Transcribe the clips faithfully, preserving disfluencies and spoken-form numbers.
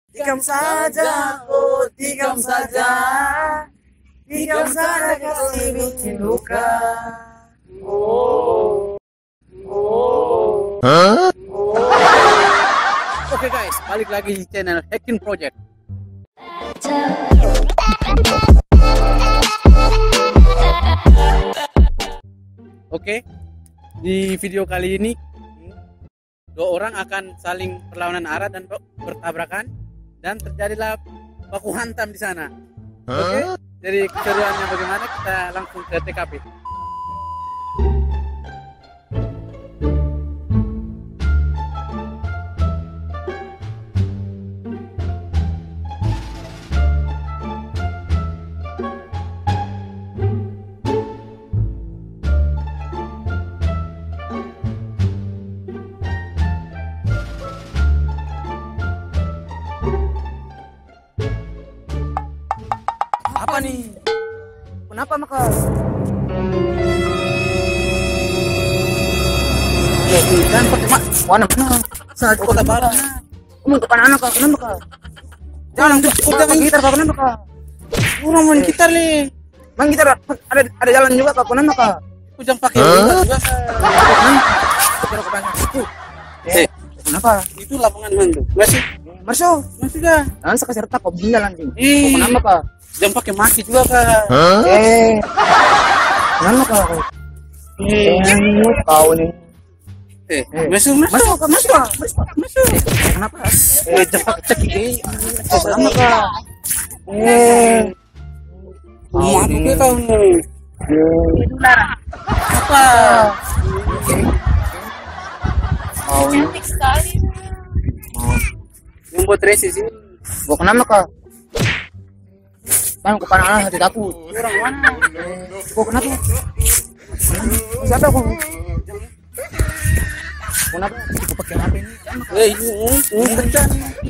Tikam saja, oh tikam saja, tikam saja kasih bikin luka. Oh, oh, Hah? oh. Oke guys, balik lagi di channel Hacking Project. Oke, di video kali ini dua orang akan saling perlawanan arah dan bertabrakan dan terjadilah baku hantam di sana. Oke, jadi keseruannya bagaimana, kita langsung ke T K P. Apa nih? Kenapa maka? Dan pakai mak, mana mana? Saat kota baru. Kamu ke mana kak? Kenapa kak? Jangan cukup jangan gitar kak, kenapa kak? Orang main gitar nih. Main gitar ada ada jalan juga kak, kenapa kak? Aku jangan pakai gitar juga kak. Kenapa kak? Eh, kenapa? Itu lapangan main tuh. Masih? Masuk, masih dah. Jangan sekasih retak kok bunda nanti. Kenapa kak? Jangan pakai maki juga kak. Eh, kenapa kak? Eh, kau nih. Eh, masuk, masuk, masuk, masuk, masuk, masuk. Eh, kenapa? Eh, jangan pakai cekik. Kenapa kak? Eh, mau apa kau kau nih? Apa? Cantik sekali. Yang buat resis ini. Gua kenapa kak? Kan kepanaan hati takut. Orang mana? Gua kenapa? Siapa aku? Kenapa? Gua pakai H P ini. Eh, ini, ini kencang.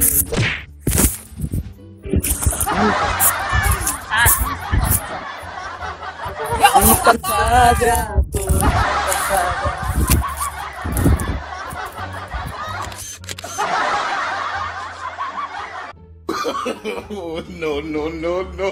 Ya Allah. Bukan saja. Oh, no, no, no, no.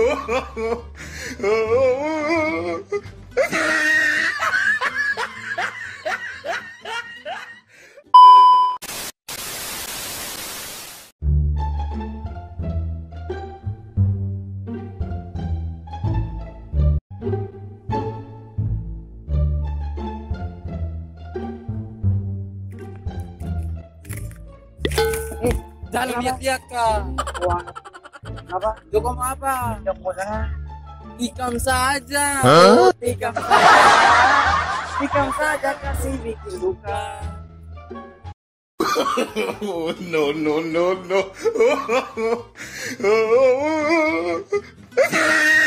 Jangan lihat-lihat kak. Uang. Apa? Joko mau apa? Yang mau sana? Tikam saja. Hah? Oh, tikam saja. Tikam saja kasih bikin luka. Oh, no, no, no, no.